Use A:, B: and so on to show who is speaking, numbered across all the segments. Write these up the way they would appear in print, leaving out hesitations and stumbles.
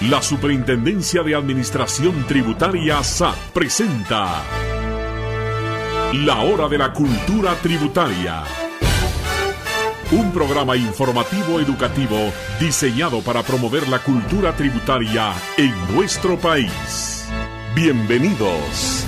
A: La Superintendencia de Administración Tributaria SAT presenta La Hora de la Cultura Tributaria. Un programa informativo educativo diseñado para promover la cultura tributaria en nuestro país. Bienvenidos.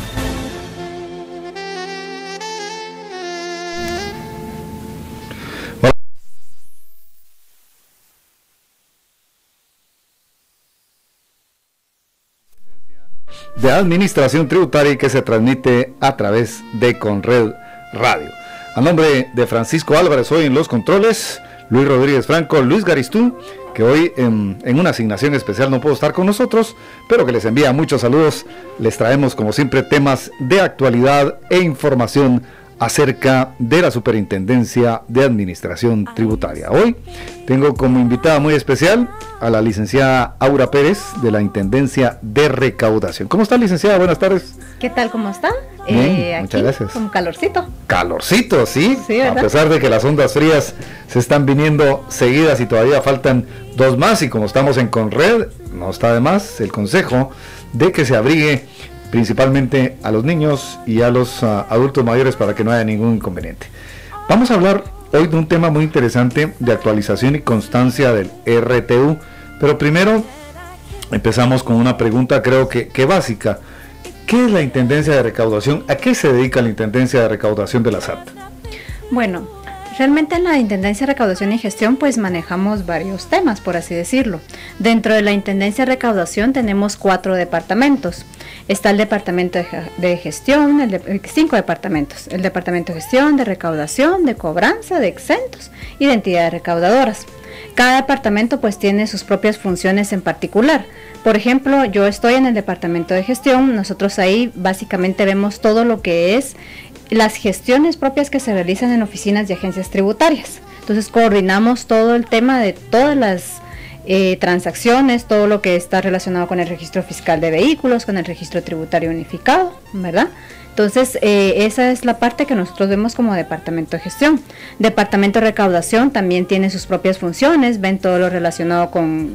B: De Administración Tributaria y que se transmite a través de Conred Radio. A nombre de Francisco Álvarez, hoy en los controles, Luis Rodríguez Franco, Luis Garistú, que hoy en una asignación especial no pudo estar con nosotros, pero que les envía muchos saludos. Les traemos como siempre temas de actualidad e información acerca de la Superintendencia de Administración Tributaria. Hoy tengo como invitada muy especial a la licenciada Aura Pérez de la Intendencia de Recaudación. ¿Cómo está, licenciada? Buenas tardes.
C: ¿Qué tal? ¿Cómo está?
B: Bien,
C: aquí,
B: muchas gracias.
C: Con calorcito.
B: Calorcito, ¿sí?
C: Sí, ¿verdad?
B: A pesar de que las ondas frías se están viniendo seguidas y todavía faltan dos más, y como estamos en Conred, no está de más el consejo de que se abrigue principalmente a los niños y a los adultos mayores para que no haya ningún inconveniente. Vamos a hablar hoy de un tema muy interesante de actualización y constancia del RTU, pero primero empezamos con una pregunta creo que básica. ¿Qué es la Intendencia de Recaudación? ¿A qué se dedica la Intendencia de Recaudación de la SAT?
C: Bueno, realmente en la Intendencia de Recaudación y Gestión pues manejamos varios temas, por así decirlo. Dentro de la Intendencia de Recaudación tenemos 4 departamentos. Está el Departamento de Gestión, 5 departamentos. El Departamento de Gestión, de Recaudación, de Cobranza, de Exentos y de Entidades Recaudadoras. Cada departamento pues tiene sus propias funciones en particular. Por ejemplo, yo estoy en el Departamento de Gestión. Nosotros ahí básicamente vemos todo lo que es las gestiones propias que se realizan en oficinas y agencias tributarias. Entonces coordinamos todo el tema de todas las transacciones, todo lo que está relacionado con el registro fiscal de vehículos, con el registro tributario unificado, ¿verdad? Entonces esa es la parte que nosotros vemos como Departamento de Gestión. Departamento de Recaudación también tiene sus propias funciones, ven todo lo relacionado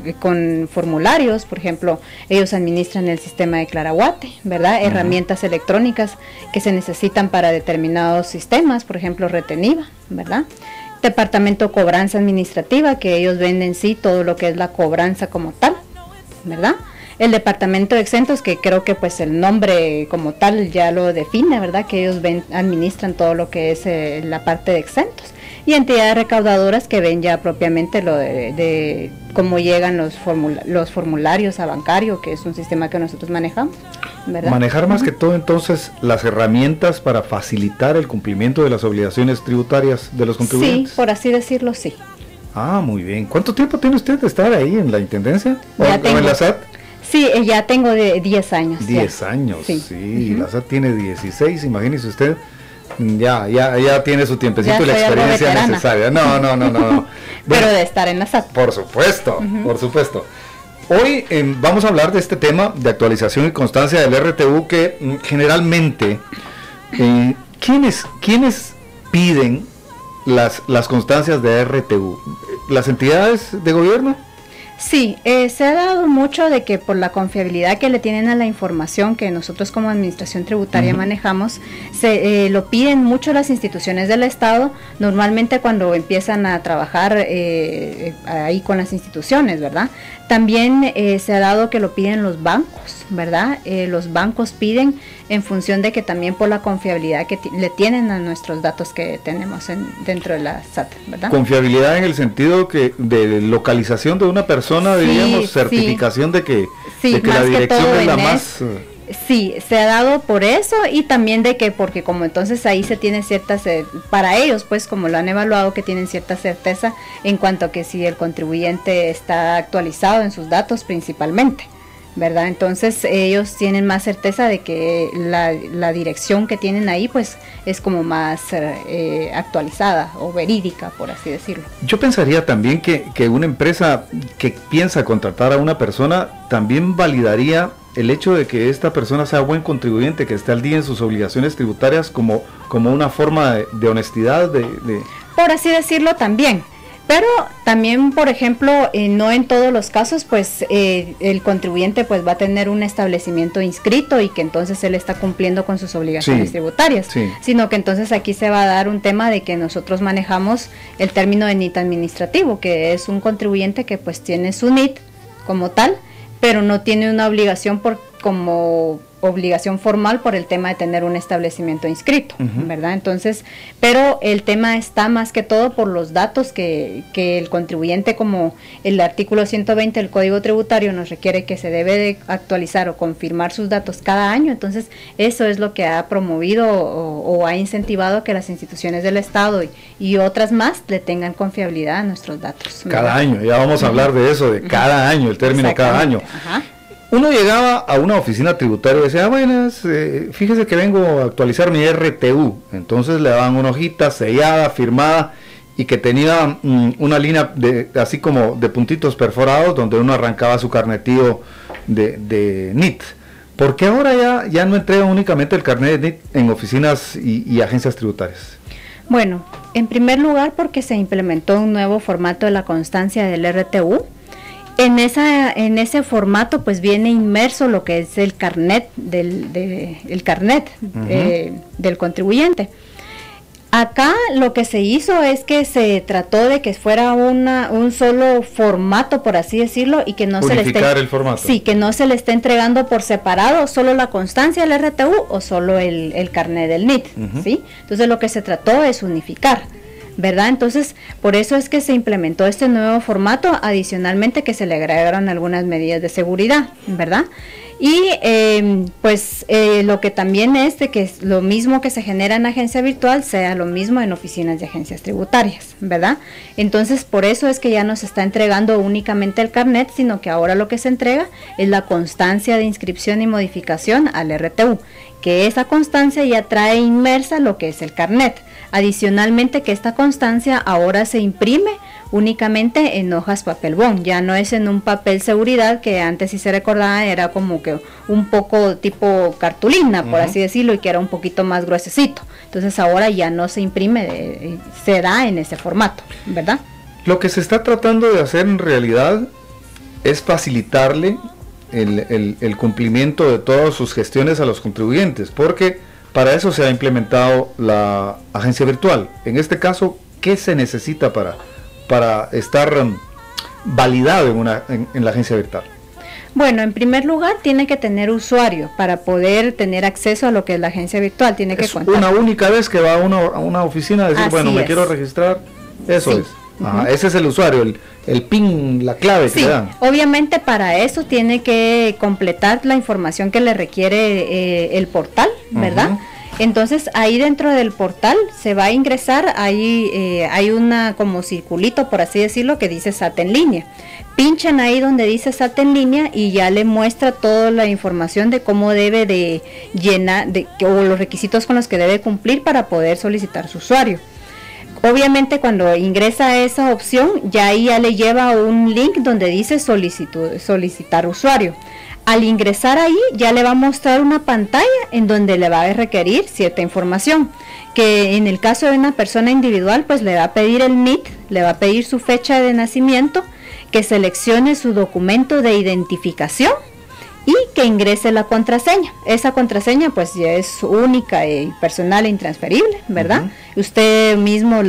C: con formularios. Por ejemplo, ellos administran el sistema de Claraguate, ¿verdad? Herramientas electrónicas que se necesitan para determinados sistemas, por ejemplo Reteniva, ¿verdad? Departamento de Cobranza Administrativa, que ellos ven en sí todo lo que es la cobranza como tal, ¿verdad? El Departamento de Exentos, que creo que pues el nombre como tal ya lo define, ¿verdad? Que ellos administran todo lo que es la parte de exentos. Y entidades recaudadoras que ven ya propiamente lo de cómo llegan los formularios a bancario, que es un sistema que nosotros manejamos, ¿verdad?
B: Manejar más que todo entonces las herramientas para facilitar el cumplimiento de las obligaciones tributarias de los contribuyentes.
C: Sí, por así decirlo, sí.
B: Ah, muy bien. ¿Cuánto tiempo tiene usted de estar ahí en la Intendencia? ¿O en la SAT?
C: Sí, ya tengo de 10 años.
B: 10 años, sí.
C: Uh-huh.
B: La SAT tiene 16, imagínese usted. Ya tiene su tiempecito y la experiencia necesaria. No.
C: Pero de estar en la SAT.
B: Por supuesto,
C: uh-huh.
B: Por supuesto. Hoy vamos a hablar de este tema de actualización y constancia del RTU que generalmente, ¿quiénes piden las constancias de RTU? ¿Las entidades de gobierno?
C: Sí, se ha dado mucho de que por la confiabilidad que le tienen a la información que nosotros como Administración Tributaria manejamos, lo piden mucho las instituciones del Estado, normalmente cuando empiezan a trabajar ahí con las instituciones, ¿verdad? También se ha dado que lo piden los bancos, ¿verdad? Los bancos piden en función de que también por la confiabilidad que le tienen a nuestros datos que tenemos dentro de la SAT, ¿verdad?
B: Confiabilidad en el sentido que de localización de una persona, diríamos, certificación de que la dirección es la más...
C: Sí, se ha dado por eso y también de que porque como entonces ahí se tiene ciertas, para ellos pues como lo han evaluado que tienen cierta certeza en cuanto a que si el contribuyente está actualizado en sus datos principalmente, ¿verdad? Entonces ellos tienen más certeza de que la dirección que tienen ahí pues es como más actualizada o verídica, por así decirlo.
B: Yo pensaría también que una empresa que piensa contratar a una persona también validaría el hecho de que esta persona sea buen contribuyente, que esté al día en sus obligaciones tributarias como una forma de honestidad, Por
C: así decirlo también. Pero también, por ejemplo, no en todos los casos, pues el contribuyente pues va a tener un establecimiento inscrito y que entonces él está cumpliendo con sus obligaciones tributarias, sino que entonces aquí se va a dar un tema de que nosotros manejamos el término de NIT administrativo, que es un contribuyente que pues tiene su NIT como tal, pero no tiene una obligación como obligación formal por el tema de tener un establecimiento inscrito, ¿verdad? Entonces, pero el tema está más que todo por los datos que el contribuyente, como el artículo 120 del Código Tributario nos requiere que se debe de actualizar o confirmar sus datos cada año. Entonces, eso es lo que ha promovido o ha incentivado que las instituciones del Estado y otras más le tengan confiabilidad a nuestros datos, ¿verdad?
B: Cada año, ya vamos a hablar de eso, de cada año, el término cada año. Uno llegaba a una oficina tributaria y decía, buenas, fíjese que vengo a actualizar mi RTU. Entonces le daban una hojita sellada, firmada, y que tenía una línea así como de puntitos perforados donde uno arrancaba su carnetillo de NIT. ¿Por qué ahora ya no entrega únicamente el carnet de NIT en oficinas y agencias tributarias?
C: Bueno, en primer lugar porque se implementó un nuevo formato de la constancia del RTU. En ese formato pues viene inmerso lo que es el carnet del contribuyente. Acá lo que se hizo es que se trató de que fuera un solo formato, por así decirlo, y que no se le esté,
B: el formato.
C: Sí, que no se le esté entregando por separado solo la constancia del RTU o solo el carnet del NIT, ¿sí? Entonces lo que se trató es unificar, ¿verdad? Entonces, por eso es que se implementó este nuevo formato, adicionalmente que se le agregaron algunas medidas de seguridad, ¿verdad? Y lo que también es de que lo mismo que se genera en agencia virtual sea lo mismo en oficinas de agencias tributarias, ¿verdad? Entonces, por eso es que ya no se está entregando únicamente el carnet, sino que ahora lo que se entrega es la constancia de inscripción y modificación al RTU, que esa constancia ya trae inmersa lo que es el carnet. Adicionalmente que esta constancia ahora se imprime únicamente en hojas papel bond, ya no es en un papel seguridad que antes, si se recordaba, era como que un poco tipo cartulina, por así decirlo, y que era un poquito más gruesecito. Entonces ahora ya no se imprime, se da en ese formato, ¿verdad?
B: Lo que se está tratando de hacer en realidad es facilitarle el cumplimiento de todas sus gestiones a los contribuyentes, porque para eso se ha implementado la agencia virtual. En este caso, ¿qué se necesita para estar validado en la agencia virtual?
C: Bueno, en primer lugar tiene que tener usuario para poder tener acceso a lo que es la agencia virtual. Tiene que contar.
B: Una única vez que va a una oficina a decir, así bueno, me quiero registrar, eso es. Ese es el usuario, el PIN, la clave que le dan.
C: Obviamente para eso tiene que completar la información que le requiere el portal, ¿verdad? Entonces ahí dentro del portal se va a ingresar, hay una como circulito, por así decirlo, que dice SAT en línea. Pinchan ahí donde dice SAT en línea y ya le muestra toda la información de cómo debe de llenar, o los requisitos con los que debe cumplir para poder solicitar su usuario. Obviamente cuando ingresa esa opción, ya le lleva un link donde dice solicitar usuario. Al ingresar ahí, ya le va a mostrar una pantalla en donde le va a requerir cierta información, que en el caso de una persona individual, pues le va a pedir el NIT, le va a pedir su fecha de nacimiento, que seleccione su documento de identificación y que ingrese la contraseña. Esa contraseña pues ya es única y personal e intransferible, ¿verdad? Usted mismo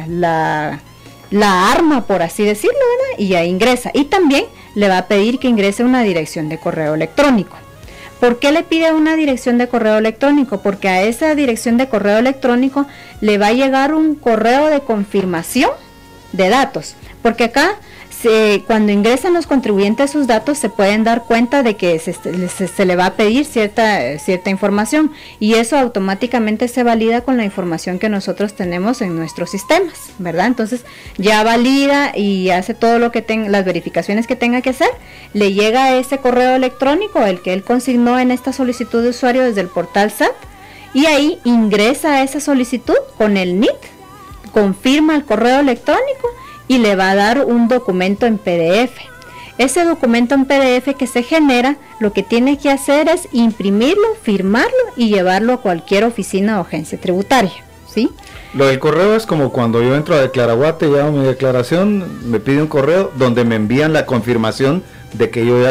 C: la arma, por así decirlo, ¿verdad? Y ya ingresa. Y también le va a pedir que ingrese una dirección de correo electrónico. ¿Por qué le pide una dirección de correo electrónico? Porque a esa dirección de correo electrónico le va a llegar un correo de confirmación de datos. Porque acá cuando ingresan los contribuyentes sus datos se pueden dar cuenta de que se le va a pedir cierta información, y eso automáticamente se valida con la información que nosotros tenemos en nuestros sistemas, ¿verdad? Entonces ya valida y hace todo lo que las verificaciones que tenga que hacer, le llega ese correo electrónico, el que él consignó en esta solicitud de usuario desde el portal SAT, y ahí ingresa esa solicitud con el NIT, confirma el correo electrónico y le va a dar un documento en PDF. Ese documento en PDF que se genera, lo que tiene que hacer es imprimirlo, firmarlo y llevarlo a cualquier oficina o agencia tributaria, ¿sí?
B: Lo del correo es como cuando yo entro a Declaraguate y hago mi declaración, me pide un correo donde me envían la confirmación de que yo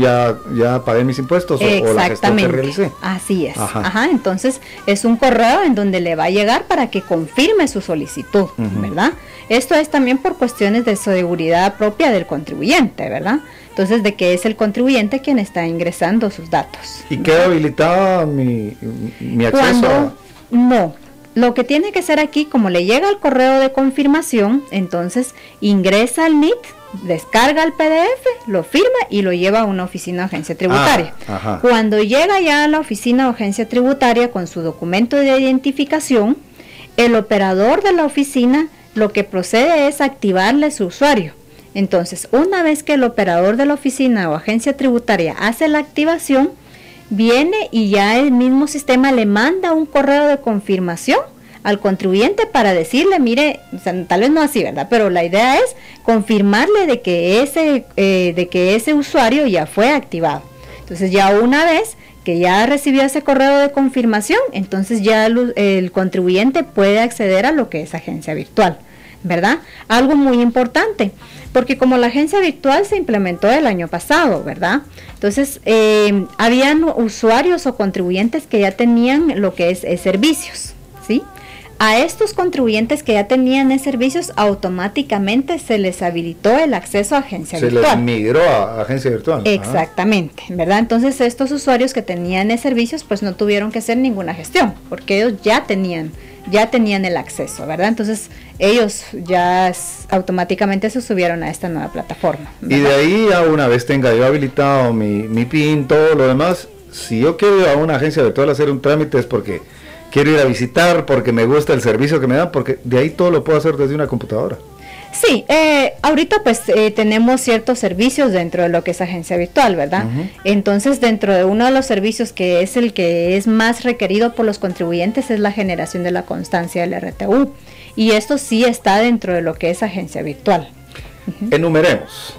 B: ya pagué mis impuestos o la gestión que realicé.
C: Así es. Ajá. Entonces es un correo en donde le va a llegar para que confirme su solicitud, ¿verdad? Esto es también por cuestiones de seguridad propia del contribuyente, ¿verdad? Entonces, de que es el contribuyente quien está ingresando sus datos.
B: ¿Y queda habilitada mi acceso?
C: No. Lo que tiene que ser aquí, como le llega el correo de confirmación, entonces ingresa al NIT, descarga el PDF, lo firma y lo lleva a una oficina o agencia tributaria. Cuando llega ya a la oficina o agencia tributaria con su documento de identificación, el operador de la oficina lo que procede es activarle su usuario. Entonces, una vez que el operador de la oficina o agencia tributaria hace la activación, viene y ya el mismo sistema le manda un correo de confirmación al contribuyente para decirle, mire, o sea, tal vez no así, ¿verdad? Pero la idea es confirmarle de que ese usuario ya fue activado. Entonces, ya una vez que ya recibió ese correo de confirmación, entonces ya el contribuyente puede acceder a lo que es agencia virtual, ¿verdad? Algo muy importante, porque como la agencia virtual se implementó el año pasado, ¿verdad? Entonces, habían usuarios o contribuyentes que ya tenían lo que es servicios, ¿sí? A estos contribuyentes que ya tenían servicios, automáticamente se les habilitó el acceso a agencia virtual. Se les
B: migró a agencia virtual.
C: Exactamente, ¿verdad? Entonces, estos usuarios que tenían servicios, pues no tuvieron que hacer ninguna gestión, porque ellos ya tenían el acceso, ¿verdad? Entonces, ellos ya automáticamente se subieron a esta nueva plataforma, ¿verdad?
B: Y de ahí, ya una vez tenga yo habilitado mi PIN, todo lo demás, si yo quiero ir a una agencia virtual a hacer un trámite es porque quiero ir a visitar, porque me gusta el servicio que me dan, porque de ahí todo lo puedo hacer desde una computadora.
C: Sí, ahorita pues tenemos ciertos servicios dentro de lo que es agencia virtual, ¿verdad? Entonces, dentro de uno de los servicios que es el que es más requerido por los contribuyentes es la generación de la constancia del RTU, y esto sí está dentro de lo que es agencia virtual.
B: Enumeremos.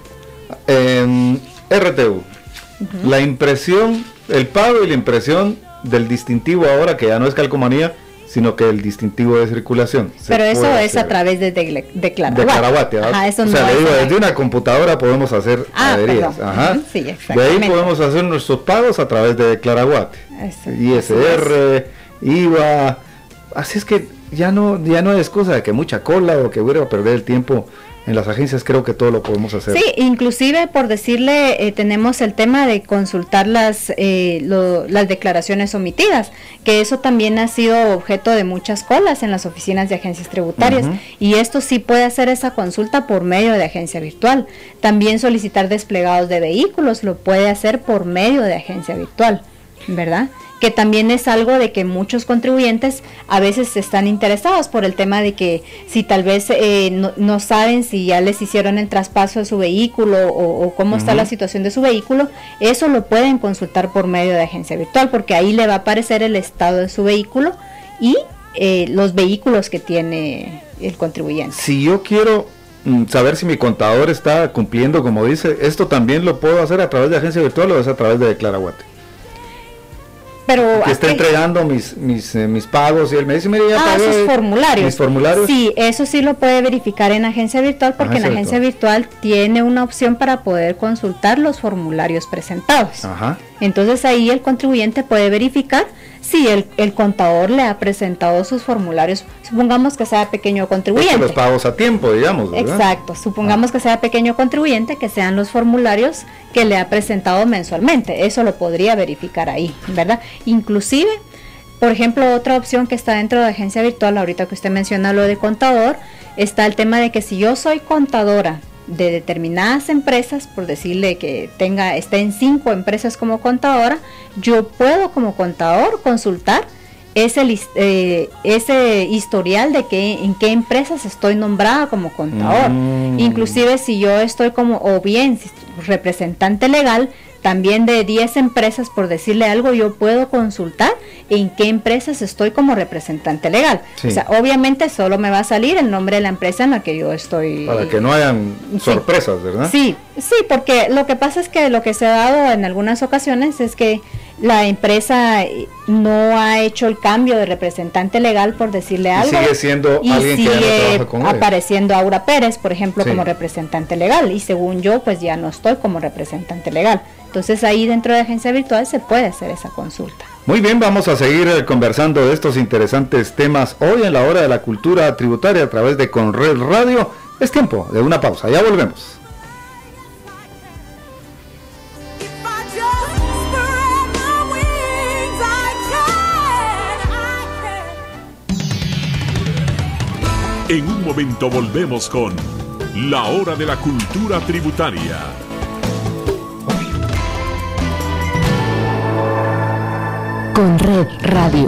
B: RTU, la impresión, el pago y la impresión del distintivo ahora, que ya no es calcomanía, sino que el distintivo de circulación.
C: Pero eso es a través de Declaraguate.
B: Eso le digo, desde una computadora podemos hacer adheridas.
C: Sí, exactamente.
B: De ahí podemos hacer nuestros pagos a través de Declaraguate. ISR, IVA. Así es que ya no es cosa de que mucha cola o que voy a perder el tiempo. En las agencias creo que todo lo podemos hacer.
C: Sí, inclusive por decirle, tenemos el tema de consultar las declaraciones omitidas, que eso también ha sido objeto de muchas colas en las oficinas de agencias tributarias, y esto sí puede hacer esa consulta por medio de agencia virtual. También solicitar desplegados de vehículos lo puede hacer por medio de agencia virtual, ¿verdad? Que también es algo de que muchos contribuyentes a veces están interesados por el tema de que si tal vez no saben si ya les hicieron el traspaso de su vehículo o cómo está la situación de su vehículo, eso lo pueden consultar por medio de agencia virtual, porque ahí le va a aparecer el estado de su vehículo y los vehículos que tiene el contribuyente.
B: Si yo quiero saber si mi contador está cumpliendo como dice, ¿esto también lo puedo hacer a través de agencia virtual o es a través de Declaraguate?
C: Pero
B: que está entregando mis pagos y él me dice, mire, ya pagué
C: sus formularios.
B: Mis formularios.
C: Sí, eso sí lo puede verificar en agencia virtual, porque en agencia virtual tiene una opción para poder consultar los formularios presentados. Entonces ahí el contribuyente puede verificar si el contador le ha presentado sus formularios, supongamos que sea pequeño contribuyente.
B: Los pagos a tiempo, digamos, ¿verdad?
C: Exacto, supongamos que sea pequeño contribuyente, que sean los formularios que le ha presentado mensualmente, eso lo podría verificar ahí, ¿verdad? Inclusive, por ejemplo, otra opción que está dentro de agencia virtual, ahorita que usted menciona lo de contador, está el tema de que si yo soy contadora de determinadas empresas, por decirle que esté en 5 empresas como contadora, yo puedo como contador consultar ese historial de en qué empresas estoy nombrada como contador. Inclusive si yo estoy o bien representante legal también de 10 empresas, por decirle algo, yo puedo consultar en qué empresas estoy como representante legal. O sea, obviamente solo me va a salir el nombre de la empresa en la que yo estoy.
B: Para que no hayan sorpresas, ¿verdad?
C: Sí, porque lo que pasa es que lo que se ha dado en algunas ocasiones es que la empresa no ha hecho el cambio de representante legal, por decirle algo,
B: sigue siendo
C: y
B: alguien
C: sigue
B: que ya no trabaja con
C: apareciendo Aura Pérez, por ejemplo,
B: sí,
C: como representante legal, y según yo, pues ya no estoy como representante legal. Entonces ahí dentro de Agencia Virtual se puede hacer esa consulta.
B: Muy bien, vamos a seguir conversando de estos interesantes temas hoy en la hora de la cultura tributaria a través de Conred Radio. Es tiempo de una pausa, ya volvemos.
A: En un momento volvemos con La Hora de la Cultura Tributaria.
D: Conred Radio.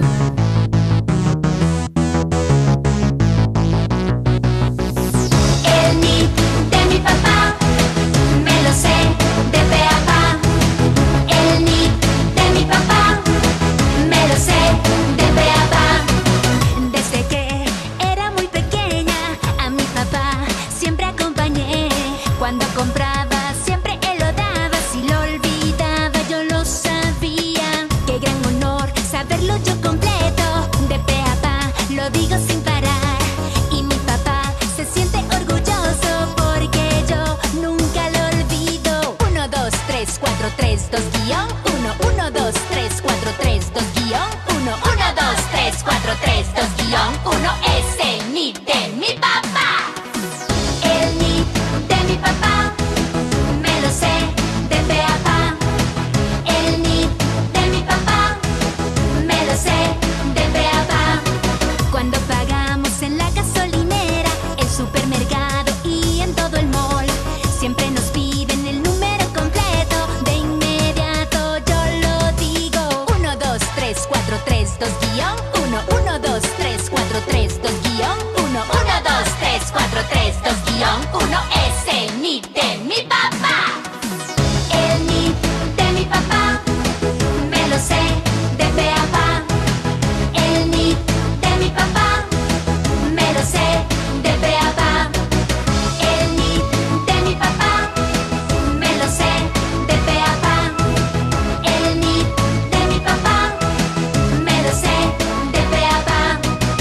E: El NIT de mi papá, me lo sé de pe a pa. El NIT de mi papá, me lo sé de pe a pa. Desde que era muy pequeña, a mi papá siempre acompañé. Cuando compraba, siempre él lo daba. Si lo olvidaba, yo lo sabía. Qué gran honor saberlo yo completo. De pe a pa, lo digo sin parar. Y mi papá se siente orgulloso porque yo nunca lo olvido. 1, 2, 3, 4, 3, 2, guión 1. 1, 2, 3, 4, 3, 2, guión 1. 1, 2, 3, 4, 3, 2, guión 1. Es el NIT de mi papá. El NIT de mi papá, me lo sé de pe a pa. El NIT de mi papá, me lo sé de pe a pa. Cuando pagamos en la gasolinera, el supermercado y en todo el mall, siempre nos piden el número completo. De inmediato yo lo digo. 1, 2, 3, 4, 3, 2, guión 1. 1, 2, 3, 4, 3, 2, guión 1. 1, 2, 3, 4, 3, 2, guión 1. Es el NIT de mi papá. El NIT de mi papá, me lo sé de pe a pa. El NIT de mi papá, me lo sé de pe a pa. El NIT de mi papá, me lo sé de pe a pa. El NIT de mi papá, me lo sé de pe a pa.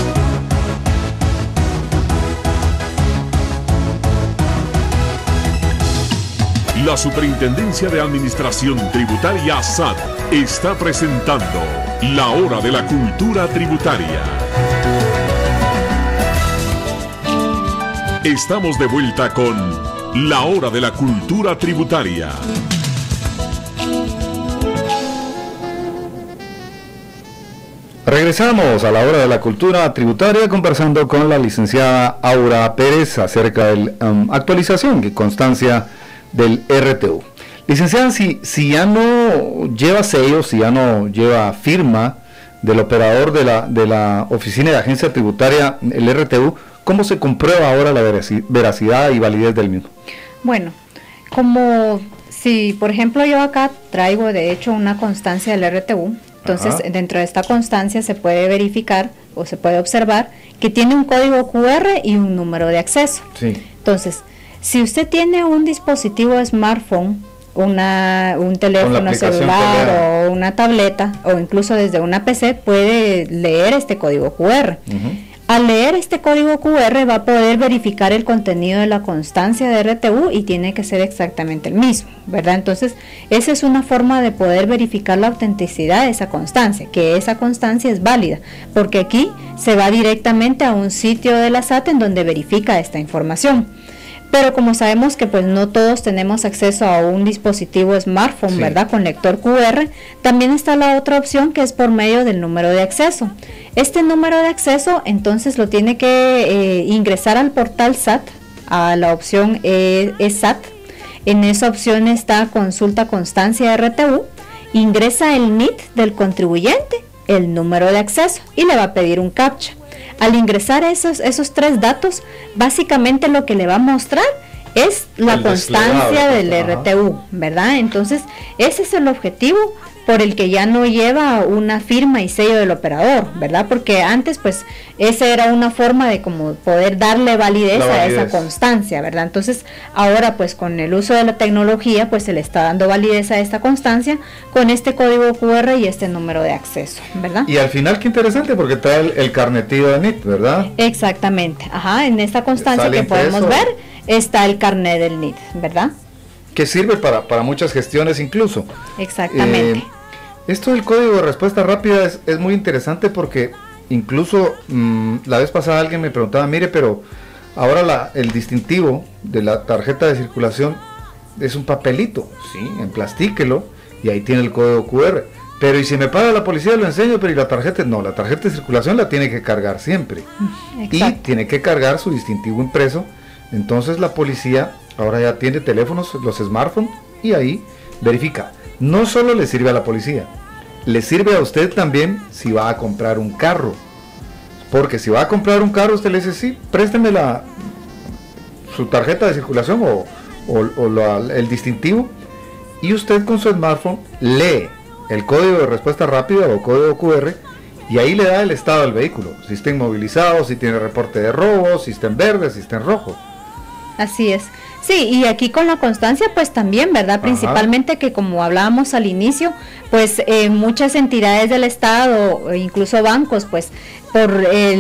A: La Superintendencia de Administración Tributaria SAT está presentando La Hora de la Cultura Tributaria. Estamos de vuelta con La Hora de la Cultura Tributaria.
B: Regresamos a la hora de la cultura tributaria conversando con la licenciada Aura Pérez acerca de la actualización y constancia del RTU. Licenciada, si ya no lleva sello, si ya no lleva firma del operador de la oficina de agencia tributaria, el RTU, ¿cómo se comprueba ahora la veracidad y validez del mismo?
C: Bueno, como si por ejemplo yo acá traigo de hecho una constancia del RTU, entonces
B: Ajá.
C: Dentro de esta constancia se puede verificar o se puede observar que tiene un código QR y un número de acceso.
B: Sí.
C: Entonces, si usted tiene un dispositivo smartphone, un teléfono celular o una tableta o incluso desde una PC, puede leer este código QR. Al leer este código QR va a poder verificar el contenido de la constancia de RTU y tiene que ser exactamente el mismo, ¿verdad? Entonces, esa es una forma de poder verificar la autenticidad de esa constancia, que esa constancia es válida, porque aquí se va directamente a un sitio de la SAT en donde verifica esta información. Pero como sabemos que pues no todos tenemos acceso a un dispositivo smartphone, sí, ¿verdad? Con lector QR, también está la otra opción que es por medio del número de acceso. Este número de acceso entonces lo tiene que ingresar al portal SAT, a la opción ESAT. En esa opción está consulta constancia RTU, ingresa el NIT del contribuyente, el número de acceso y le va a pedir un CAPTCHA. Al ingresar esos tres datos, básicamente lo que le va a mostrar es la constancia del RTU, ¿verdad? Entonces, ese es el objetivo por el que ya no lleva una firma y sello del operador, ¿verdad? Porque antes pues esa era una forma de como poder darle validez a esa constancia, ¿verdad? Entonces ahora pues con el uso de la tecnología pues se le está dando validez a esta constancia con este código QR y este número de acceso, ¿verdad?
B: Y al final qué interesante porque trae el carnetillo de NIT, ¿verdad?
C: Exactamente, ajá, en esta constancia que podemos ver está el carnet del NIT, ¿verdad?
B: Que sirve para muchas gestiones incluso.
C: Exactamente.
B: Esto del código de respuesta rápida es muy interesante porque incluso la vez pasada alguien me preguntaba, mire, pero ahora el distintivo de la tarjeta de circulación es un papelito, sí, emplastíquelo y ahí tiene el código QR. Pero y si me para la policía lo enseño, pero y la tarjeta, no, la tarjeta de circulación la tiene que cargar siempre. Exacto. Y tiene que cargar su distintivo impreso. Entonces la policía ahora ya tiene teléfonos, los smartphones, y ahí verifica. No solo le sirve a la policía, le sirve a usted también si va a comprar un carro. Porque si va a comprar un carro, usted le dice, sí, présteme su tarjeta de circulación o el distintivo, y usted con su smartphone lee el código de respuesta rápida o código QR, y ahí le da el estado del vehículo, si está inmovilizado, si tiene reporte de robo, si está en verde, si está en rojo.
C: Así es. Sí, y aquí con la constancia pues también, ¿verdad? Ajá. Principalmente que como hablábamos al inicio, pues muchas entidades del Estado, incluso bancos, pues por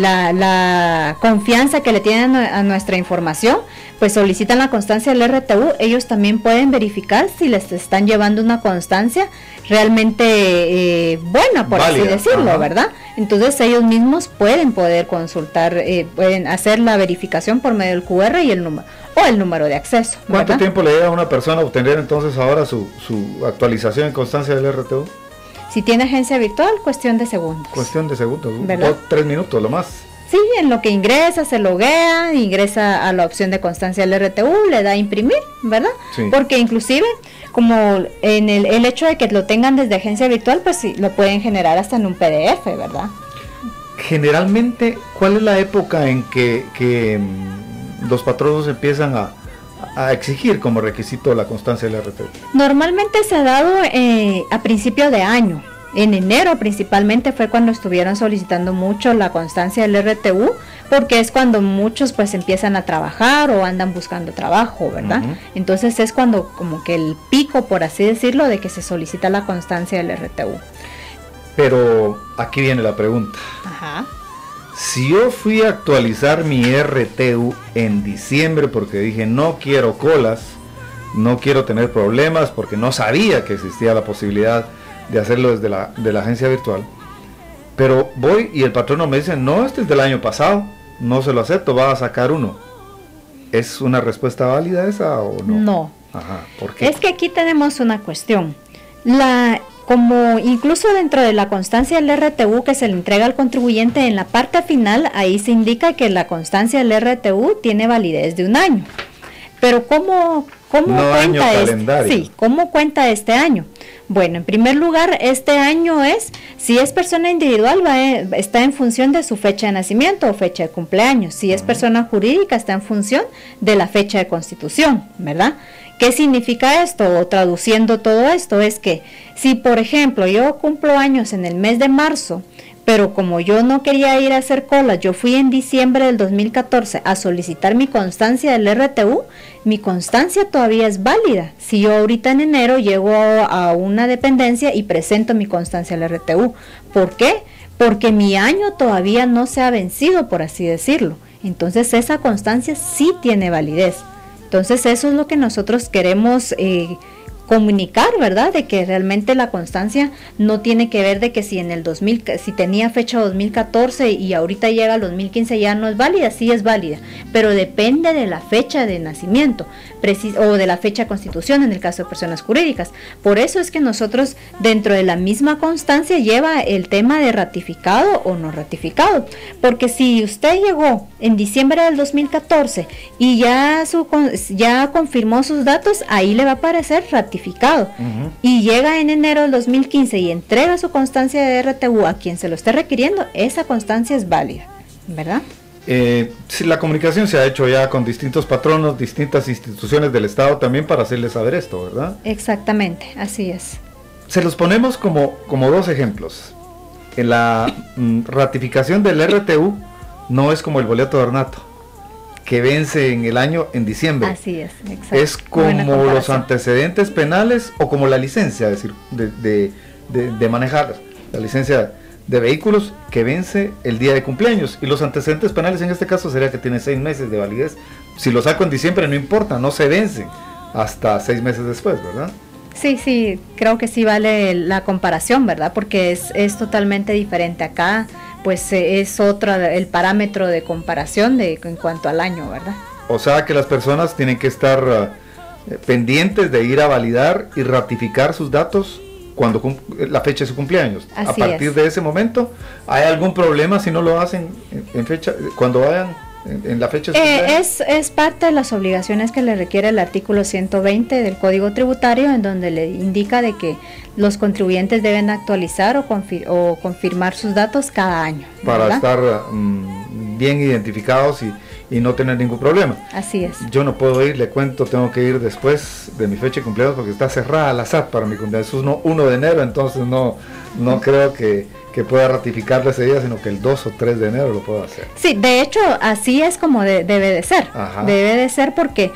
C: la confianza que le tienen a nuestra información, pues solicitan la constancia del RTU. Ellos también pueden verificar si les están llevando una constancia realmente buena, por válida, así decirlo, ajá, ¿verdad? Entonces ellos mismos pueden consultar, pueden hacer la verificación por medio del QR y el número o el número de acceso.
B: ¿Cuánto tiempo le lleva a una persona obtener entonces ahora su actualización en constancia del RTU?
C: Si tiene agencia virtual, cuestión de segundos.
B: Cuestión de segundos, 3 minutos lo más.
C: Sí, en lo que ingresa, se loguea, ingresa a la opción de constancia del RTU, le da a imprimir, ¿verdad? Sí. Porque inclusive, como en el hecho de que lo tengan desde agencia virtual, pues sí, lo pueden generar hasta en un PDF, ¿verdad?
B: Generalmente, ¿cuál es la época en que los patronos empiezan a exigir como requisito la constancia del RTU?
C: Normalmente se ha dado a principio de año. En enero principalmente fue cuando estuvieron solicitando mucho la constancia del RTU, porque es cuando muchos pues empiezan a trabajar o andan buscando trabajo, ¿verdad? Uh-huh. Entonces es cuando como que el pico, por así decirlo, de que se solicita la constancia del RTU.
B: Pero aquí viene la pregunta.
C: Ajá.
B: Si yo fui a actualizar mi RTU en diciembre porque dije no quiero colas, no quiero tener problemas, porque no sabía que existía la posibilidad de hacerlo desde la agencia virtual, pero voy y el patrono me dice, no, este es del año pasado, no se lo acepto, va a sacar uno. ¿Es una respuesta válida esa o no?
C: No.
B: Ajá, ¿por qué?
C: Es que aquí tenemos una cuestión. Como incluso dentro de la constancia del RTU que se le entrega al contribuyente, en la parte final, ahí se indica que la constancia del RTU tiene validez de 1 año. Pero ¿cómo cuenta ¿cómo cuenta este año? Bueno, en primer lugar, este año si es persona individual, está en función de su fecha de nacimiento o fecha de cumpleaños. Si es persona jurídica, está en función de la fecha de constitución, ¿verdad? ¿Qué significa esto? O traduciendo todo esto, es que si, por ejemplo, yo cumplo años en el mes de marzo, pero como yo no quería ir a hacer colas, yo fui en diciembre del 2014 a solicitar mi constancia del RTU, mi constancia todavía es válida. Si yo ahorita en enero llego a una dependencia y presento mi constancia del RTU. ¿Por qué? Porque mi año todavía no se ha vencido, por así decirlo. Entonces esa constancia sí tiene validez. Entonces eso es lo que nosotros queremos comunicar, ¿verdad? De que realmente la constancia no tiene que ver de que si en el si tenía fecha 2014 y ahorita llega al 2015 ya no es válida, sí es válida, pero depende de la fecha de nacimiento o de la fecha de constitución en el caso de personas jurídicas. Por eso es que nosotros dentro de la misma constancia lleva el tema de ratificado o no ratificado, porque si usted llegó en diciembre del 2014 y ya confirmó sus datos, ahí le va a aparecer ratificado. Uh-huh. Y llega en enero del 2015 y entrega su constancia de RTU a quien se lo esté requiriendo, esa constancia es válida, ¿verdad?
B: Sí, la comunicación se ha hecho ya con distintos patronos, distintas instituciones del Estado también para hacerles saber esto, ¿verdad?
C: Exactamente, así es.
B: se los ponemos como dos ejemplos. En la ratificación del RTU no es como el boleto de ornato, que vence en el año en diciembre.
C: Así es, exacto.
B: Es como los antecedentes penales o como la licencia, es decir, de manejar, la licencia de vehículos que vence el día de cumpleaños. Y los antecedentes penales en este caso sería que tiene 6 meses de validez. Si lo saco en diciembre no importa, no se vence hasta 6 meses después, ¿verdad?
C: Sí, creo que sí vale la comparación, ¿verdad? Porque es totalmente diferente. Acá, pues es otro el parámetro de comparación en cuanto al año, ¿verdad?
B: O sea que las personas tienen que estar pendientes de ir a validar y ratificar sus datos cuando la fecha de su cumpleaños.
C: Así
B: a partir
C: es.
B: de ese momento, ¿hay algún problema si no lo hacen en fecha, cuando vayan en la fecha de su cumpleaños?
C: Es parte de las obligaciones que le requiere el artículo 120 del Código Tributario, en donde le indica de que los contribuyentes deben actualizar o confirmar sus datos cada año,
B: para
C: ¿verdad?
B: estar bien identificados y no tener ningún problema.
C: Así es.
B: Yo no puedo ir, le cuento, tengo que ir después de mi fecha de cumpleaños porque está cerrada la SAT para mi cumpleaños. Es 1 de enero, entonces no creo que pueda ratificarlo ese día, sino que el 2 o 3 de enero lo puedo hacer.
C: Sí, de hecho, así es como debe de ser.
B: Ajá.
C: Debe de ser porque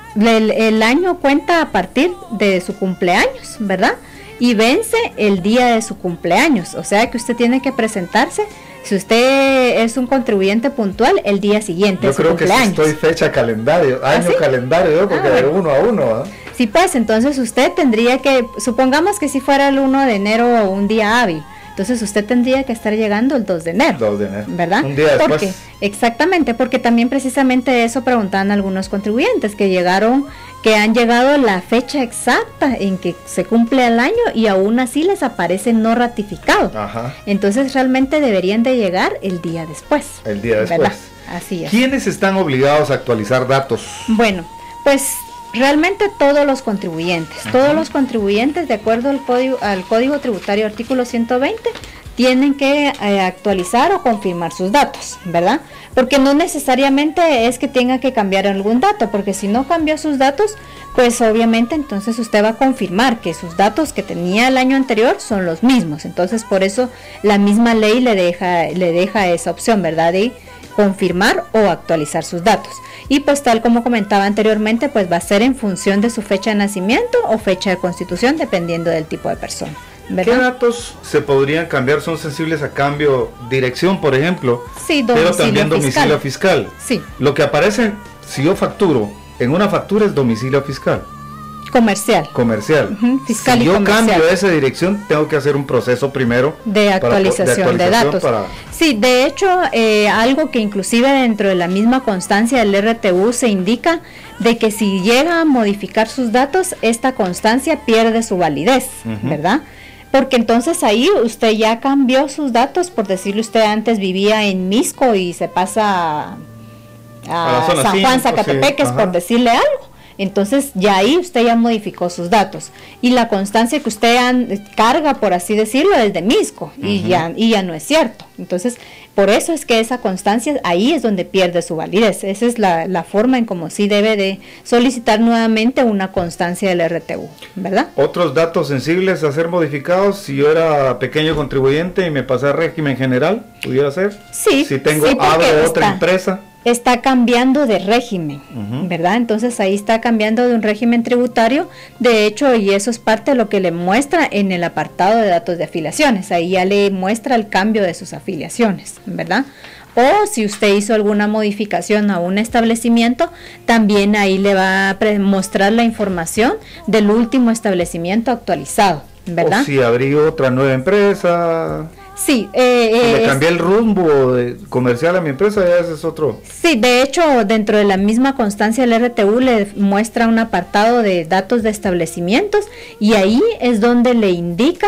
C: el año cuenta a partir de su cumpleaños, ¿verdad? Y vence el día de su cumpleaños. O sea que usted tiene que presentarse, si usted es un contribuyente puntual, el día siguiente de su cumpleaños.
B: Yo creo que sí estoy fecha calendario, año
C: ¿sí?
B: calendario, porque de uno a uno, ¿eh?
C: Sí, pues entonces usted tendría que, supongamos que si fuera el 1 de enero un día hábil, entonces usted tendría que estar llegando el 2 de enero.
B: 2 de enero.
C: ¿Verdad?
B: Un día después.
C: Exactamente, porque también precisamente eso preguntaban algunos contribuyentes que han llegado la fecha exacta en que se cumple el año y aún así les aparece no ratificado.
B: Ajá.
C: Entonces realmente deberían de llegar el día después.
B: El día después.
C: ¿Verdad? Así es.
B: ¿Quiénes están obligados a actualizar datos?
C: Bueno, pues realmente todos los contribuyentes, todos los contribuyentes de acuerdo al Código Tributario artículo 120 tienen que actualizar o confirmar sus datos, ¿verdad? Porque no necesariamente es que tenga que cambiar algún dato, porque si no cambió sus datos, pues obviamente entonces usted va a confirmar que sus datos que tenía el año anterior son los mismos. Entonces por eso la misma ley le deja esa opción, ¿verdad? De confirmar o actualizar sus datos. Y pues tal como comentaba anteriormente, pues va a ser en función de su fecha de nacimiento o fecha de constitución, dependiendo del tipo de persona, ¿verdad?
B: ¿Qué datos se podrían cambiar? ¿Son sensibles a cambio? Dirección, por ejemplo.
C: Sí,
B: pero
C: domicilio
B: también domicilio fiscal.
C: Sí.
B: Lo que aparece, si yo facturo, en una factura es domicilio fiscal.
C: Comercial. Fiscal
B: si
C: y
B: yo
C: comercial.
B: cambio esa dirección, tengo que hacer un proceso primero
C: de actualización de datos. Sí, de hecho, algo que inclusive dentro de la misma constancia del RTU se indica de que si llega a modificar sus datos, esta constancia pierde su validez, ¿verdad? Porque entonces ahí usted ya cambió sus datos, por decirle, usted antes vivía en Misco y se pasa a San Juan, Zacatepeques, por decirle algo. Entonces ya ahí usted ya modificó sus datos y la constancia que usted carga, por así decirlo, es de Misco y ya no es cierto. Entonces por eso es que esa constancia ahí es donde pierde su validez. Esa es la forma en cómo sí debe de solicitar nuevamente una constancia del RTU, ¿verdad?
B: Otros datos sensibles a ser modificados, si yo era pequeño contribuyente y me pasé a régimen general, ¿pudiera ser?
C: Sí.
B: Si tengo, abro otra empresa.
C: Está cambiando de régimen, ¿verdad? Entonces ahí está cambiando de un régimen tributario, de hecho, y eso es parte de lo que le muestra en el apartado de datos de afiliaciones, ahí ya le muestra el cambio de sus afiliaciones, ¿verdad? O si usted hizo alguna modificación a un establecimiento, también ahí le va a mostrar la información del último establecimiento actualizado, ¿verdad?
B: O si abrí otra nueva empresa.
C: Sí,
B: si le cambié el rumbo comercial a mi empresa, ya ese es otro.
C: Sí, de hecho, dentro de la misma constancia del RTU le muestra un apartado de datos de establecimientos y ahí es donde le indica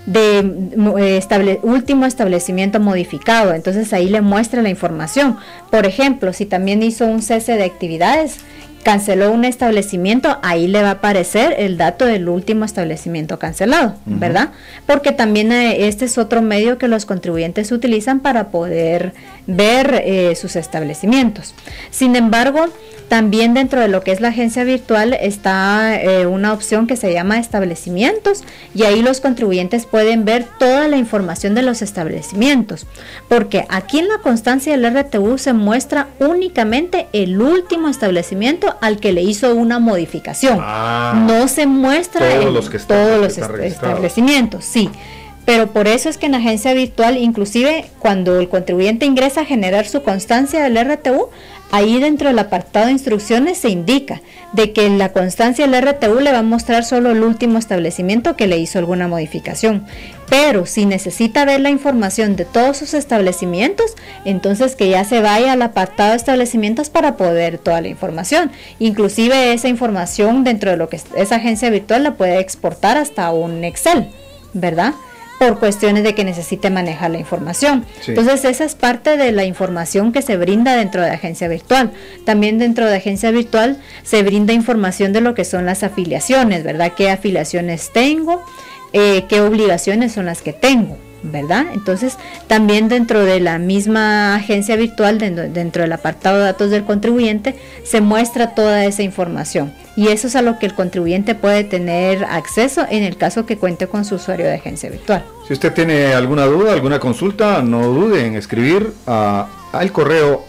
C: de último establecimiento modificado. Entonces ahí le muestra la información. Por ejemplo, si también hizo un cese de actividades, canceló un establecimiento, ahí le va a aparecer el dato del último establecimiento cancelado, ¿verdad? Porque también este es otro medio que los contribuyentes utilizan para poder ver sus establecimientos. Sin embargo, También dentro de lo que es la agencia virtual está una opción que se llama establecimientos, y ahí los contribuyentes pueden ver toda la información de los establecimientos, porque aquí en la constancia del RTU se muestra únicamente el último establecimiento al que le hizo una modificación. No se muestra todos los establecimientos, sí. Pero por eso es que en agencia virtual, inclusive cuando el contribuyente ingresa a generar su constancia del RTU, ahí dentro del apartado de instrucciones se indica de que en la constancia del RTU le va a mostrar solo el último establecimiento que le hizo alguna modificación. Pero si necesita ver la información de todos sus establecimientos, entonces que ya se vaya al apartado de establecimientos para poder ver toda la información. Inclusive esa información dentro de lo que es agencia virtual la puede exportar hasta un Excel, ¿verdad? Por cuestiones de que necesite manejar la información. Sí. Entonces esa es parte de la información que se brinda dentro de agencia virtual. También dentro de agencia virtual se brinda información de lo que son las afiliaciones, ¿verdad? ¿Qué afiliaciones tengo? ¿Qué obligaciones son las que tengo? ¿Verdad? Entonces también dentro de la misma agencia virtual, dentro del apartado de datos del contribuyente, se muestra toda esa información, y eso es a lo que el contribuyente puede tener acceso en el caso que cuente con su usuario de agencia virtual.
B: Si usted tiene alguna duda, alguna consulta, no dude en escribir al correo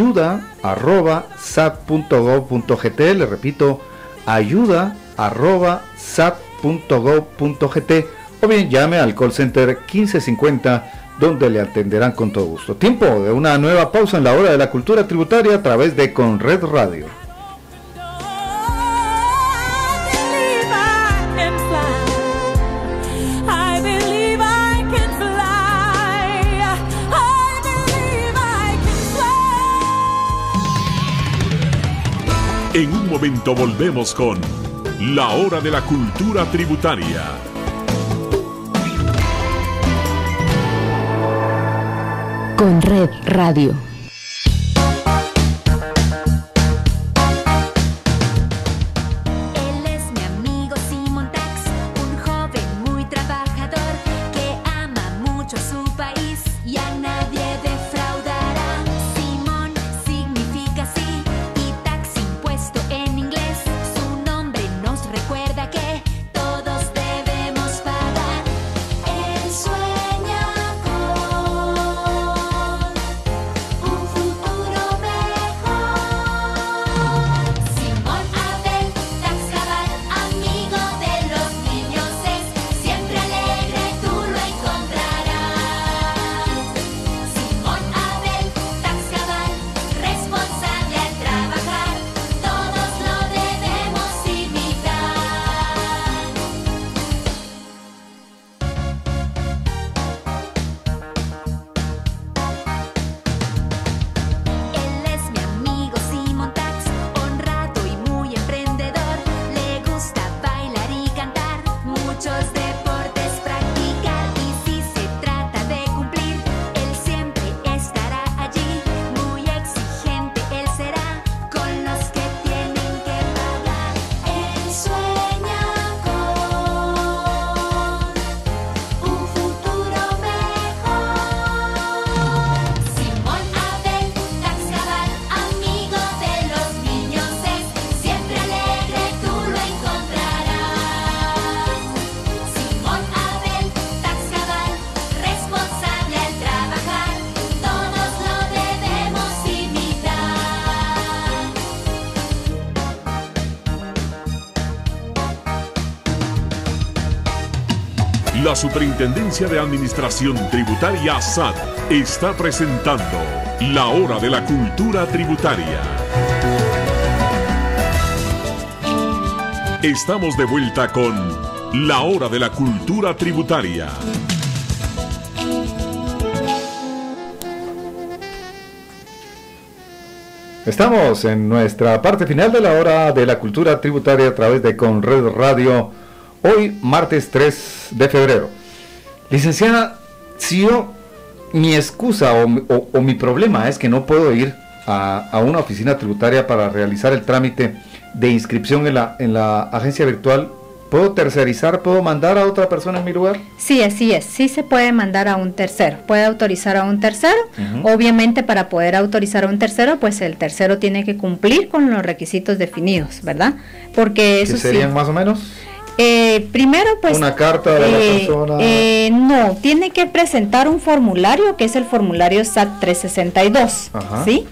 B: ayuda@sap.gov.gt. Le repito, ayuda@sap.gov.gt, o bien llame al call center 1550, donde le atenderán con todo gusto. Tiempo de una nueva pausa en la hora de la cultura tributaria a través de Conred Radio.
A: En un momento volvemos con la hora de la cultura tributaria.
D: Conred Radio.
E: Él es mi amigo Simón Tax, un joven muy trabajador que ama mucho su país y a nadie defraudará. Simón significa sí y tax impuesto en inglés. Su nombre nos recuerda que todos debemos pagar. Él sueña con un futuro mejor. Simón Abel, tax cabal, amigo de los niños es siempre alegre, tú lo encontrarás. Simón Abel, tax cabal, responsable al trabajar, todos lo debemos imitar. Él es mi amigo Simón Tax, honrado y muy emprendedor. Le gusta bailar y cantar, muchos deportes practicar. Y si se trata de cumplir, él siempre estará allí. Muy exigente él será con los que tienen que pagar. Él sueña con un futuro mejor. Simón Abel, tax cabal, amigo de los niños es siempre alegre, tú lo encontrarás. Simón Abel, tax cabal, responsable al trabajar, todos lo debemos imitar.
A: La Superintendencia de Administración Tributaria SAT está presentando la hora de la cultura tributaria. Estamos de vuelta con la hora de la cultura tributaria.
B: Estamos en nuestra parte final de la hora de la cultura tributaria a través de Conred Radio, hoy martes 3 de febrero. Licenciada, si mi excusa o mi problema es que no puedo ir a una oficina tributaria para realizar el trámite de inscripción en la agencia virtual, ¿Puedo tercerizar, puedo mandar a otra persona en mi lugar?
C: Sí, así es, sí se puede mandar a un tercero, puede autorizar a un tercero. Obviamente para poder autorizar a un tercero, pues el tercero tiene que cumplir con los requisitos definidos, ¿verdad? Porque eso
B: ¿Qué serían más o menos?
C: Primero, pues...
B: ¿Una carta de la persona?
C: No, tiene que presentar un formulario, que es el formulario SAT 362,
B: Ajá.
C: ¿sí?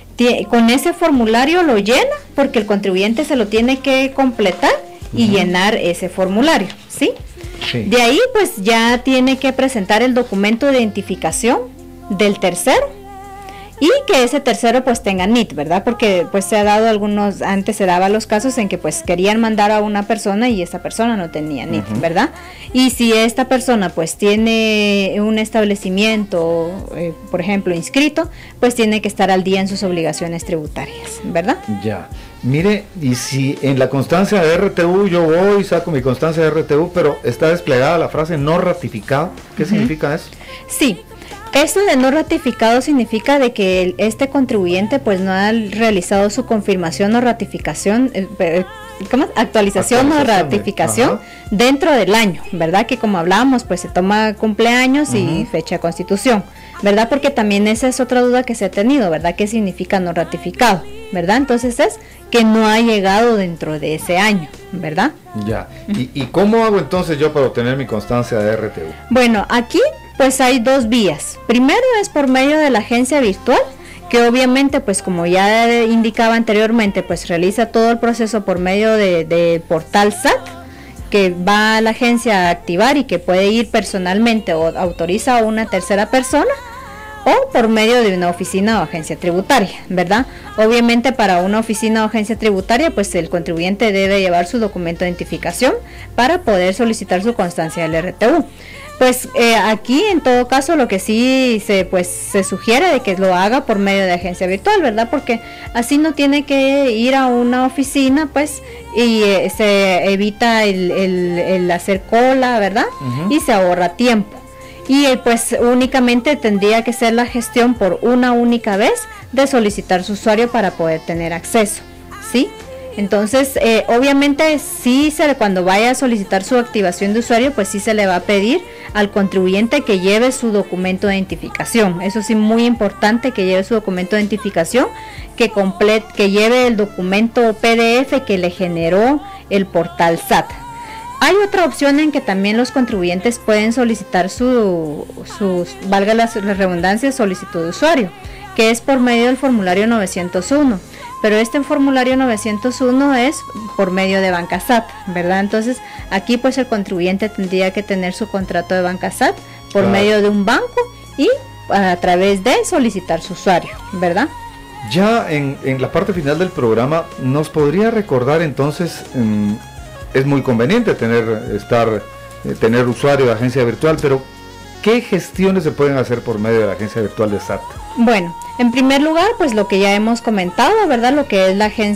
C: Con ese formulario lo llena, porque el contribuyente se lo tiene que completar y llenar ese formulario, ¿sí?
B: Sí.
C: De ahí, pues ya tiene que presentar el documento de identificación del tercero, y que ese tercero pues tenga NIT, ¿verdad? Porque pues se ha dado antes se daba los casos en que pues querían mandar a una persona y esa persona no tenía NIT, ¿verdad? Y si esta persona pues tiene un establecimiento, por ejemplo, inscrito, pues tiene que estar al día en sus obligaciones tributarias, ¿verdad?
B: Ya. Mire, y si en la constancia de RTU yo voy, saco mi constancia de RTU, pero está desplegada la frase no ratificado, ¿qué significa eso?
C: Sí. Esto de no ratificado significa de que este contribuyente pues no ha realizado su confirmación o ratificación, actualización o ratificación dentro del año, ¿verdad? Que como hablábamos pues se toma cumpleaños y fecha de constitución, ¿verdad? Porque también esa es otra duda que se ha tenido, ¿verdad? ¿Qué significa no ratificado? ¿Verdad? Entonces es que no ha llegado dentro de ese año, ¿verdad?
B: Ya. ¿Y cómo hago entonces yo para obtener mi constancia de RTU?
C: Bueno, aquí pues hay dos vías. Primero es por medio de la agencia virtual, que obviamente pues como ya indicaba anteriormente, pues realiza todo el proceso por medio de portal SAT, que va a la agencia a activar y que puede ir personalmente o autoriza a una tercera persona, o por medio de una oficina o agencia tributaria, ¿verdad? Obviamente para una oficina o agencia tributaria pues el contribuyente debe llevar su documento de identificación para poder solicitar su constancia del RTU. Pues aquí en todo caso lo que sí se sugiere de que lo haga por medio de agencia virtual, ¿verdad? Porque así no tiene que ir a una oficina, pues, y se evita el hacer cola, ¿verdad? Y se ahorra tiempo. Y pues únicamente tendría que ser la gestión por una única vez de solicitar su usuario para poder tener acceso, ¿sí? Entonces, obviamente, cuando vaya a solicitar su activación de usuario, pues sí se le va a pedir al contribuyente que lleve su documento de identificación. Eso sí, muy importante que lleve su documento de identificación, que lleve el documento PDF que le generó el portal SAT. Hay otra opción en que también los contribuyentes pueden solicitar valga la redundancia, solicitud de usuario, que es por medio del formulario 901. Pero este formulario 901 es por medio de Banca SAT, ¿verdad? Entonces, aquí pues el contribuyente tendría que tener su contrato de Banca SAT por medio de un banco y a través de solicitar su usuario, ¿verdad?
B: Ya en la parte final del programa, ¿nos podría recordar entonces, es muy conveniente tener usuario de agencia virtual, pero ¿qué gestiones se pueden hacer por medio de la agencia virtual de SAT?
C: Bueno, en primer lugar, pues lo que ya hemos comentado, ¿verdad? Lo que es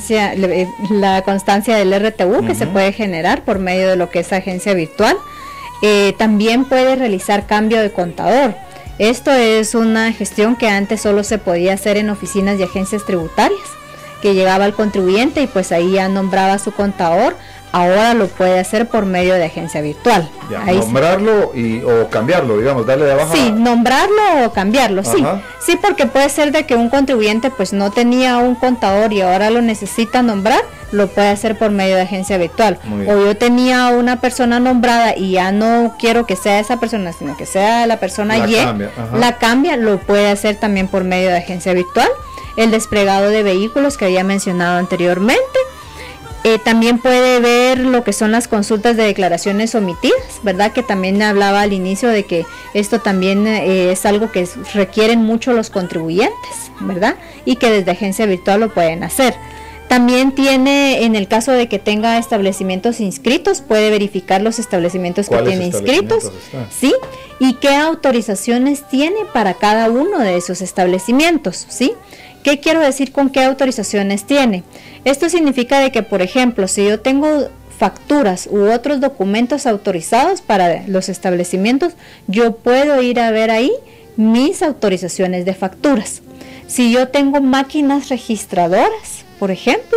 C: la constancia del RTU que se puede generar por medio de lo que es agencia virtual. También puede realizar cambio de contador. Esto es una gestión que antes solo se podía hacer en oficinas y agencias tributarias, que llegaba al contribuyente y pues ahí ya nombraba su contador. Ahora lo puede hacer por medio de agencia virtual.
B: Ya, nombrarlo o cambiarlo, digamos, darle de baja.
C: Sí, nombrarlo o cambiarlo, sí. Sí, porque puede ser de que un contribuyente pues no tenía un contador y ahora lo necesita nombrar, lo puede hacer por medio de agencia virtual. O yo tenía una persona nombrada y ya no quiero que sea esa persona, sino que sea la persona la cambia, lo puede hacer también por medio de agencia virtual. El desplegado de vehículos que había mencionado anteriormente. También puede ver lo que son las consultas de declaraciones omitidas, ¿verdad? Que también hablaba al inicio de que esto también es algo que requieren mucho los contribuyentes, ¿verdad? Y que desde agencia virtual lo pueden hacer. También tiene, en el caso de que tenga establecimientos inscritos, puede verificar los establecimientos que tiene inscritos, ¿sí? Y qué autorizaciones tiene para cada uno de esos establecimientos, ¿sí? ¿Qué quiero decir con qué autorizaciones tiene? Esto significa de que, por ejemplo, si yo tengo facturas u otros documentos autorizados para los establecimientos, yo puedo ir a ver ahí mis autorizaciones de facturas. Si yo tengo máquinas registradoras, por ejemplo,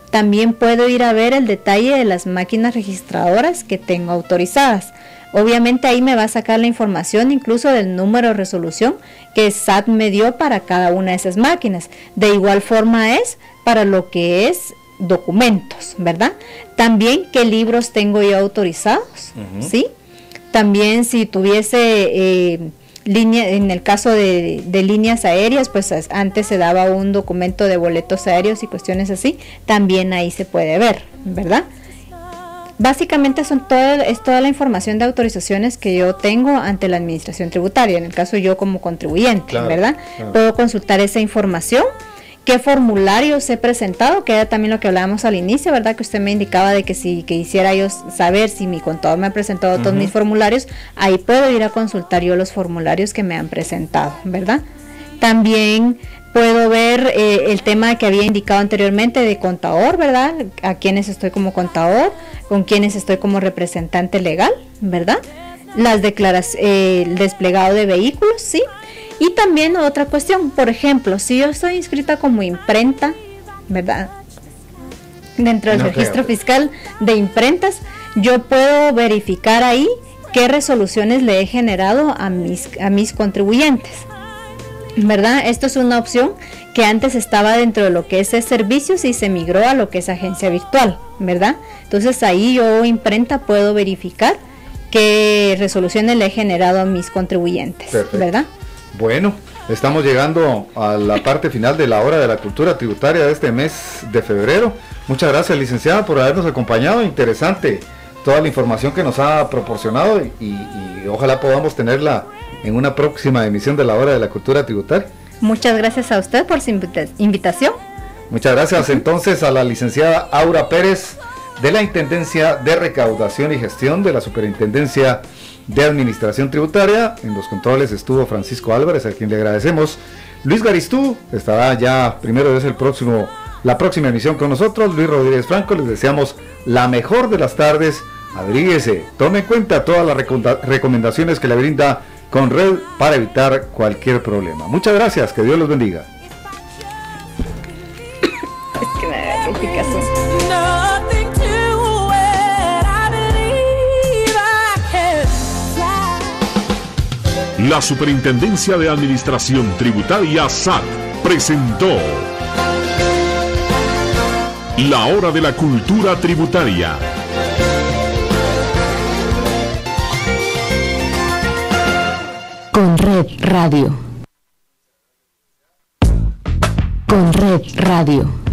C: También puedo ir a ver el detalle de las máquinas registradoras que tengo autorizadas. Obviamente ahí me va a sacar la información incluso del número de resolución que SAT me dio para cada una de esas máquinas. De igual forma es para lo que es documentos, ¿verdad? También qué libros tengo yo autorizados, ¿sí? También si tuviese línea, en el caso de líneas aéreas, pues antes se daba un documento de boletos aéreos y cuestiones así, también ahí se puede ver, ¿verdad? Básicamente es toda la información de autorizaciones que yo tengo ante la administración tributaria, en el caso yo como contribuyente, claro, ¿verdad? Claro. Puedo consultar esa información, qué formularios he presentado, que era también lo que hablábamos al inicio, ¿verdad? Que usted me indicaba de que si quisiera yo saber si mi contador me ha presentado todos mis formularios, ahí puedo ir a consultar yo los formularios que me han presentado, ¿verdad? También puedo ver el tema que había indicado anteriormente de contador, ¿verdad? A quienes estoy como contador, con quienes estoy como representante legal, ¿verdad? El desplegado de vehículos, ¿sí? Y también otra cuestión, por ejemplo, si yo estoy inscrita como imprenta, ¿verdad? Dentro del registro fiscal de imprentas, yo puedo verificar ahí qué resoluciones le he generado a mis contribuyentes, ¿verdad? Esto es una opción que antes estaba dentro de lo que es servicios y se migró a lo que es agencia virtual, ¿verdad? Entonces ahí yo imprenta puedo verificar qué resoluciones le he generado a mis contribuyentes. Perfecto. ¿Verdad?
B: Bueno, estamos llegando a la parte final de la hora de la cultura tributaria de este mes de febrero. Muchas gracias, licenciada, por habernos acompañado. Interesante toda la información que nos ha proporcionado y ojalá podamos tenerla en una próxima emisión de la hora de la cultura tributaria.
C: Muchas gracias a usted por su invitación.
B: Muchas gracias entonces a la licenciada Aura Pérez de la Intendencia de Recaudación y Gestión de la Superintendencia de Administración Tributaria. En los controles estuvo Francisco Álvarez, a quien le agradecemos. Luis Garistú estará ya primero desde la próxima emisión con nosotros. Luis Rodríguez Franco, les deseamos la mejor de las tardes. Abríguese, tome en cuenta todas las recomendaciones que le brinda Conred para evitar cualquier problema. Muchas gracias, que Dios los bendiga.
C: Es que me da picazón.
A: La Superintendencia de Administración Tributaria SAT presentó La Hora de la Cultura Tributaria.
D: Conred Radio. Conred Radio.